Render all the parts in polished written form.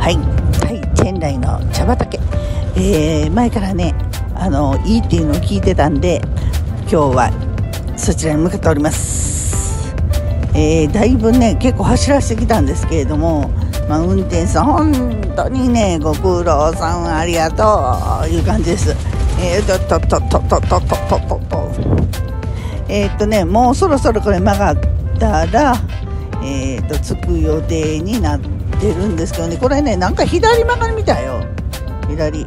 はいはい、チェンライの茶畑、前からねいいっていうのを聞いてたんで、今日はそちらに向かっております。だいぶね結構走らせてきたんですけれども、運転手さん本当にねご苦労さんありがとういう感じです。もうそろそろこれ曲がったら着く予定になってるんですけどね、これねなんか左曲がりみたいよ。左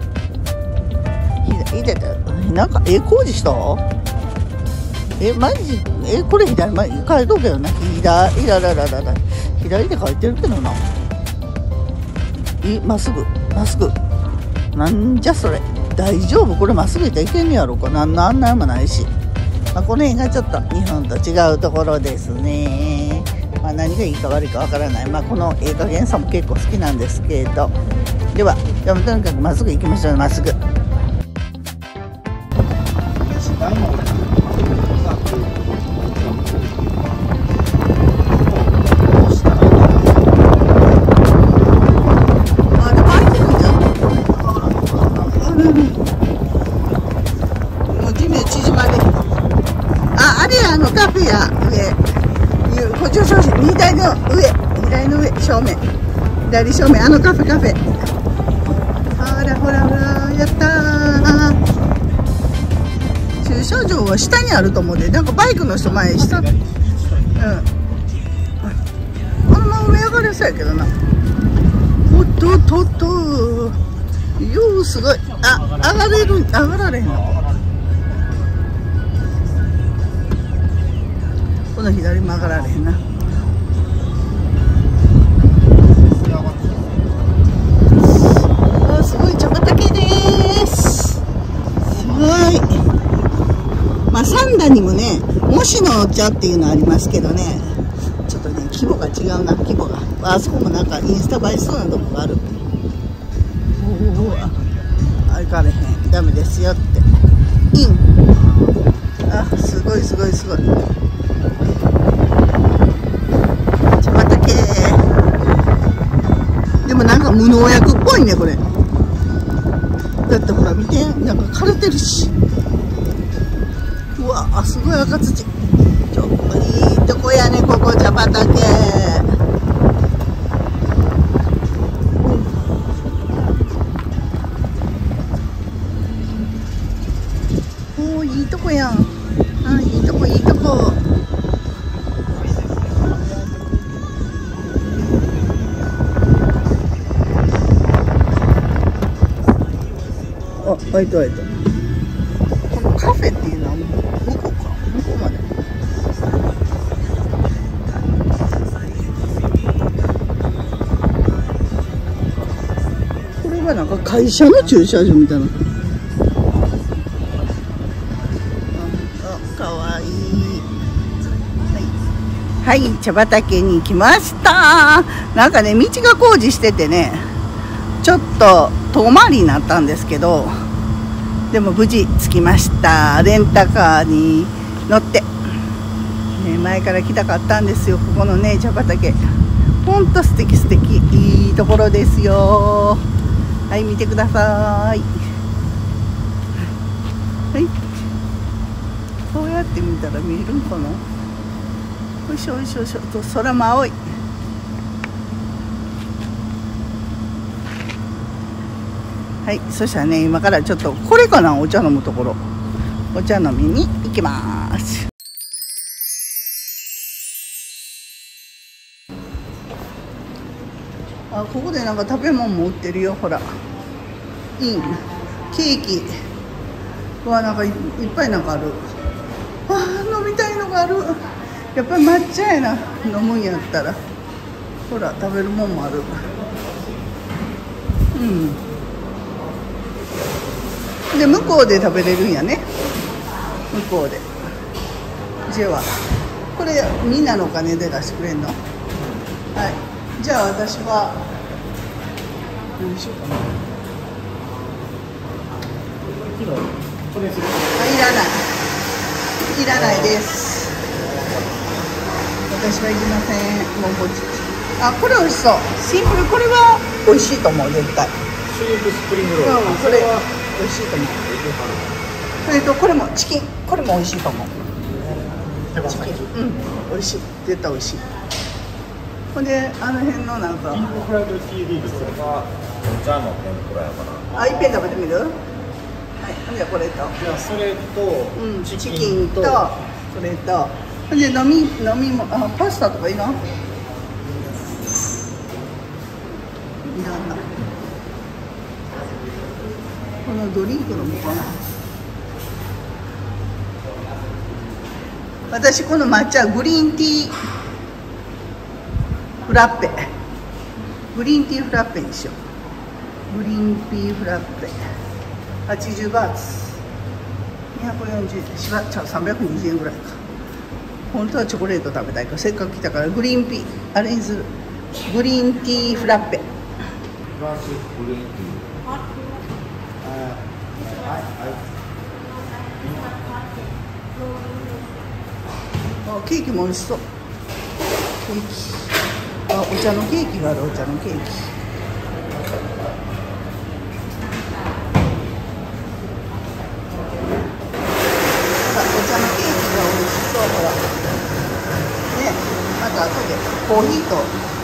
なんか工事した？マジこれ左前変えとくけどな。左で書いてるけどな。まっすぐなんじゃそれ。大丈夫？これまっすぐ行ったらいけんねやろうか。なんもないし、この辺がちょっと日本と違うところですね。何がいいか悪いかわからない。この加減さも結構好きなんですけど、ではとにかくまっすぐ行きましょう。まっすぐ。カフェや上、補助商品2台の上正面、左正面、カフェほらやったー。駐車場は下にあると思うで、なんかバイクの人前下、このまま上上がれそうやけどな。おっとようすごい。上がられへんの。この左曲がられへんな。すごい茶畑です。すごい。三田にもねもしのお茶っていうのありますけどね、ちょっとね規模が違うな。規模があそこもなんかインスタ映えしそうなとこがある。行かれへん、ダメですよって。すごい茶畑。でもなんか無農薬っぽいねこれ。だってほら見て、なんか枯れてるし。うわすごい赤土。ちょっといいとこやねここ茶畑。いいとこやん。いいとこ。開いた。このカフェっていうのは向こうまで。これはなんか会社の駐車場みたいな。かわいい。はい、茶畑に来ました。なんかね道が工事しててねちょっと遠回りになったんですけど、でも無事着きました。レンタカーに乗って、前から来たかったんですよ。ここのね茶畑ほんと素敵いいところですよ。はい、見てください。はい、こうやって見たら見えるんかな。よいしょと空も青い。はい、そしたらね今からちょっとこれかな、お茶飲むところ。お茶飲みに行きます。ここでなんか食べ物も売ってるよ。ほらケーキなんかいっぱいなんかある。飲みたいのがある。やっぱり抹茶やな、飲むんやったら。ほら食べるもんもある。で向こうで食べれるんやね。向こうでじゃあこれみんなのお金で出してくれんの？はい、じゃあ私は何しようかな。いらないです。私はいりません。もうこっちあ、これ美味しそう。シンプル、これは美味しいと思う、絶対。 シュリンプスプリングロール。 これ美味しいと思う。それとこれもチキン、これも美味しいと思う。チキン、美味しい、絶対美味しい。ほんで、あの辺のなんか。 キングフライドティーリーブスがお茶の天ぷらやから。 あ、いっぺん食べてみる？はい、ほんでこれと。 じゃあそれと、 チキンとそれと。ほんで飲みもパスタとかいいの？いらんな。このドリンク飲むかな。私この抹茶グリーンティーフラッペ、グリーンティーフラッペにしよう。グリーンティーフラッペ80バーツ240円、しば320円ぐらいか。本当はチョコレート食べたいから、せっかく来たからグリーンピーあれにする。グリーンティーフラッペ。あ、ケーキも美味しそう。ケーキ、あ、お茶のケーキがある。お茶のケーキ、また後でコーヒーと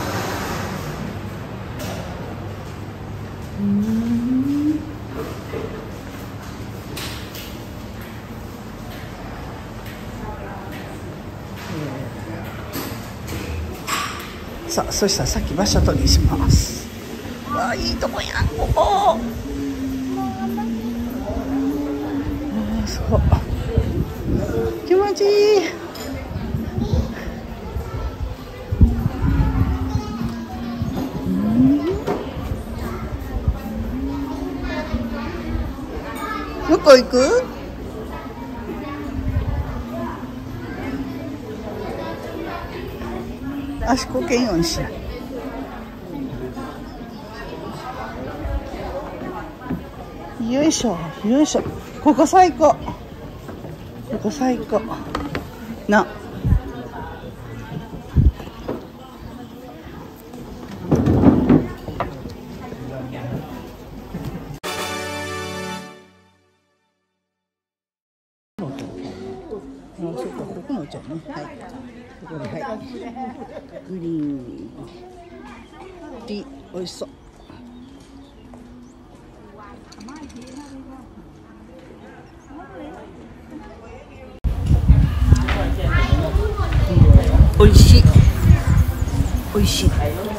さあ、そしたらさっき場所取りします。わあ、いいとこやん、ここ。そう気持ちいい。どこ行く？足こけんようにしない。よいしょよいしょ。ここ最高。ここ最高な。そうか、ここのお茶ね。はい。ここで、はい。グリーンティー、美味しそう。美味しい。美味しい。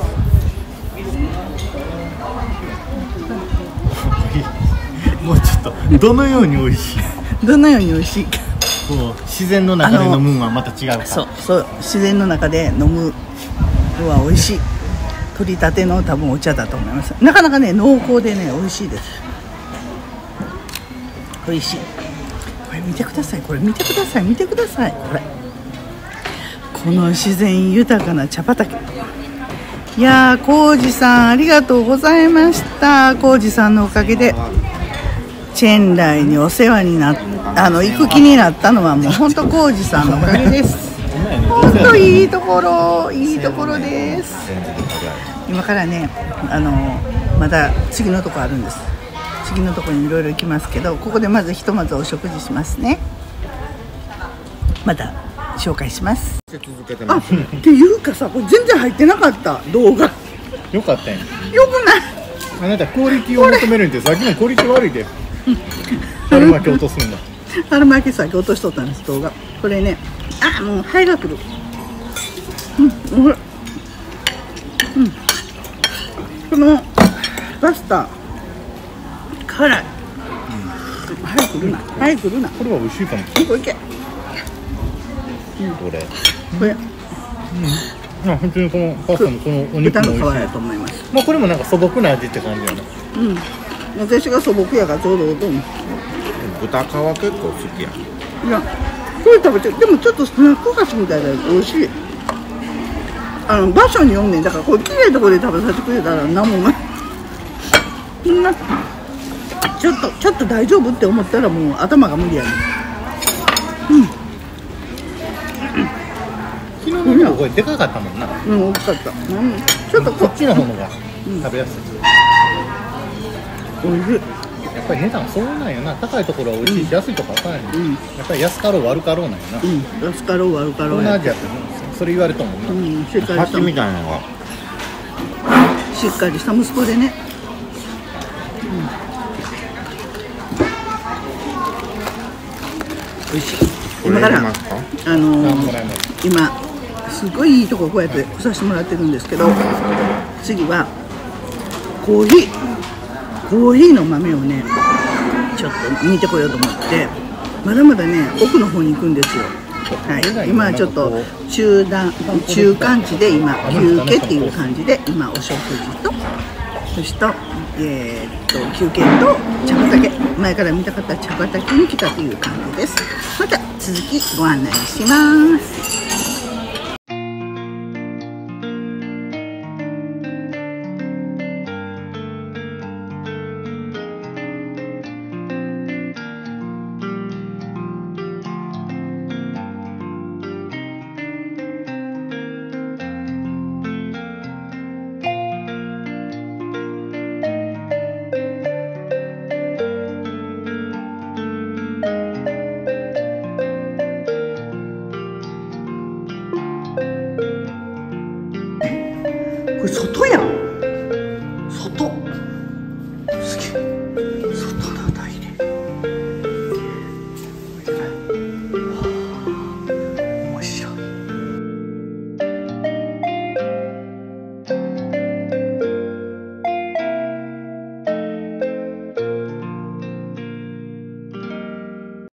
もうちょっとどのように美味しい？ どのように美味しいか。 こう自然の中で飲むのはまた違うから。 そうそう、自然の中で飲むのは美味しい。取りたての多分お茶だと思います。なかなかね、濃厚でね、美味しいです。美味しい。これ見てください。これ見てください。見てください。これ。この自然豊かな茶畑。いやー、浩二さんありがとうございました。浩二さんのおかげでチェンライにお世話になっ行く気になったのはもう本当浩二さんのおかげです。本当いいところ、いいところです。今からね、また次のとこあるんです。次のとこにいろいろ行きますけど、ここでまずひとまずお食事しますね。また紹介します。あ、っていうかさ、これ全然入ってなかった動画。 よかったんや。 よくない？ あなたクオリティを求めるんで、さっきのクオリティ悪いで。春巻き落とすんだ。 春巻きさっき落としとったんです、動画。これね、あ、もうハイが来る。このパスタ辛い。早く来るな、早く来るな。 これは美味しいかも。 これいけ。 これ。 これ。 本当にこのパスタのこのお肉豚も美味しい。 の皮やと思います。 まあこれもなんか素朴な味って感じやな。 私が素朴やからちょうどいいと思う。 豚皮結構好きや。 いや、これ食べて、でもちょっとスナック菓子みたいで美味しい。場所によんねん。だからこれ綺麗なところで食べさせてくれたら何もない。そんなちょっと大丈夫って思ったらもう頭が無理やねん。 昨日の結構これでかかったもんな。 大きかった。ちょっとこっちの方のが食べやすい。 おいしい。 やっぱり値段そうなんよな。高いところは美味しいし、安いところは高いの。やっぱり安かろう悪かろうなんよな。 安かろう悪かろう。 東南アジアってそれ言われたもんな。 しっかりしたハチみたいなのがしっかりした息子でね。美味しい。 これ今から入れますか？ もらいます。 今すごいいいとここうやって来させてもらってるんですけど、次はコーヒーの豆をねちょっと見てこようと思って、まだまだね奥の方に行くんですよ。はい、今はちょっと中間地で今休憩っていう感じで、今お食事とそして休憩と茶畑、前から見たかった茶畑に来たという感じです。また続きご案内します。これ外やん。外。